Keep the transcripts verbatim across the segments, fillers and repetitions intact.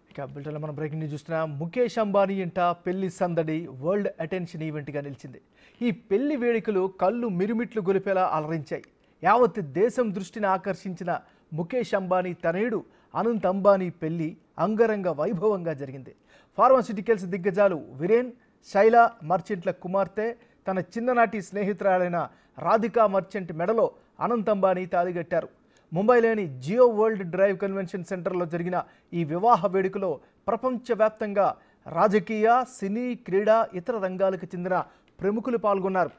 ఇక బులెటిన్లో మనం బ్రేకింగ్ న్యూస్ చూస్తున్నాం. ముఖేష్ అంబానీ ఇంట పెళ్లి సందడి వరల్డ్ అటెన్షన్ ఈవెంట్గా నిలిచింది. ఈ పెళ్లి వేడుకలు కళ్ళు మిరుమిట్లు గొలిపేలా అలరించాయి. యావత్ దేశం దృష్టిని ఆకర్షించిన ముఖేష్ అంబానీ తనయుడు అనంత్ అంబానీ పెళ్లి అంగరంగ వైభవంగా జరిగింది. ఫార్మాస్యూటికల్స్ దిగ్గజాలు విరేన్, శైలా మర్చెంట్ల కుమార్తె తన చిన్ననాటి స్నేహితురాలైన రాధికా మర్చెంట్ మెడలో అనంత్ అంబానీ తాళిగట్టారు. ముంబైలోని జియో వరల్డ్ డ్రైవ్ కన్వెన్షన్ సెంటర్లో జరిగిన ఈ వివాహ వేడుకలో ప్రపంచవ్యాప్తంగా రాజకీయ, సినీ, క్రీడా, ఇతర రంగాలకు చెందిన ప్రముఖులు పాల్గొన్నారు.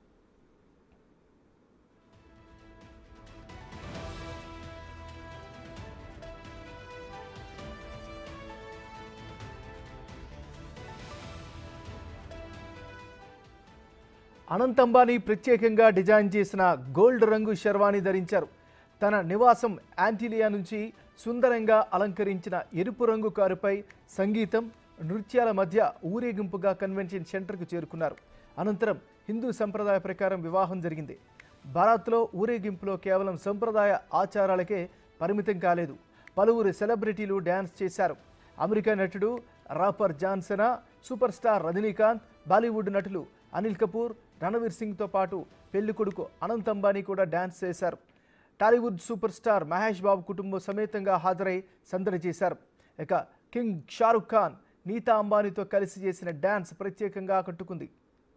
అనంత్ అంబానీ ప్రత్యేకంగా డిజైన్ చేసిన గోల్డ్ రంగు షెర్వానీ ధరించారు. తన నివాసం యాంటిలియా నుంచి సుందరంగా అలంకరించిన ఎరుపు రంగు కారుపై సంగీతం, నృత్యాల మధ్య ఊరేగింపుగా కన్వెన్షన్ సెంటర్కు చేరుకున్నారు. అనంతరం హిందూ సంప్రదాయ ప్రకారం వివాహం జరిగింది. భారత్లో ఊరేగింపులో కేవలం సంప్రదాయ ఆచారాలకే పరిమితం కాలేదు. పలువురు సెలబ్రిటీలు డ్యాన్స్ చేశారు. అమెరికా నటుడు రాపర్ జాన్సనా, సూపర్ స్టార్ రజనీకాంత్, బాలీవుడ్ నటులు అనిల్ కపూర్, రణవీర్ సింగ్తో పాటు పెళ్లి కొడుకు అనంత్ అంబానీ కూడా డ్యాన్స్ చేశారు. Tollywood super star Mahesh Babu కుటుంబం సమేతంగా హాజరై సందడి చేశారు. ఇక కింగ్ షారుఖ్ ఖాన్ నీతా అంబానీతో కలిసి చేసిన డ్యాన్స్ ప్రత్యేకంగా ఆకట్టుకుంది.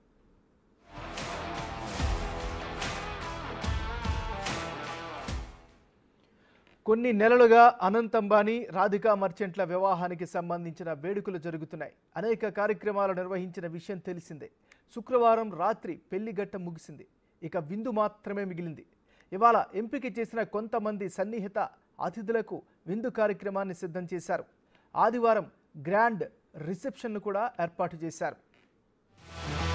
కొన్ని నెలలుగా అనంత్ అంబానీ, రాధికా మర్చెంట్ల వివాహానికి సంబంధించిన వేడుకలు జరుగుతున్నాయి. అనేక కార్యక్రమాలు నిర్వహించిన విషయం తెలిసిందే. శుక్రవారం రాత్రి పెళ్లి ఘట్ట ముగిసింది. ఇక విందు మాత్రమే మిగిలింది. ఇవాళ ఎంపిక చేసిన కొంతమంది సన్నిహిత అతిథులకు విందు కార్యక్రమాన్ని సిద్ధం చేశారు. ఆదివారం గ్రాండ్ రిసెప్షన్ను కూడా ఏర్పాటు చేశారు.